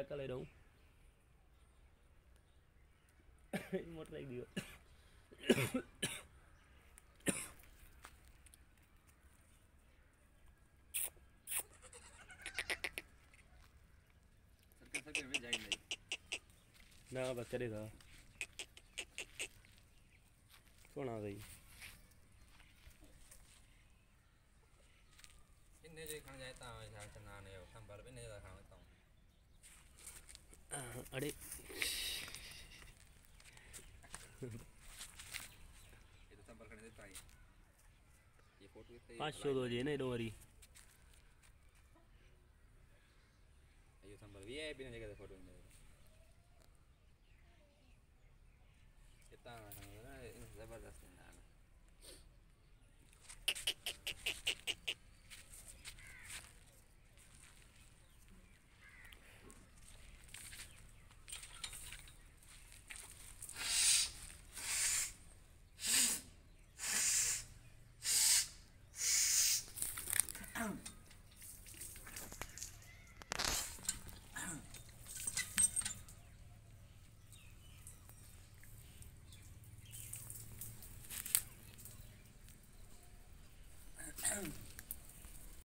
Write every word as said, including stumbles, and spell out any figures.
Ada kali dong. Motor lagi dia. सरकार सरकार में जाएंगे नहीं ना बस चलेगा सोना गई इन्हें जो खाना जाता है शायद चना नहीं हो संभल भी नहीं जाता खाना तो अरे ये तो संभल करने देता है ये फोटो इतने पाँच सौ दो जी नहीं डोरी ये संभल भी है बिना जगह फोटो में इतना ना जबरदस्त है ना Um.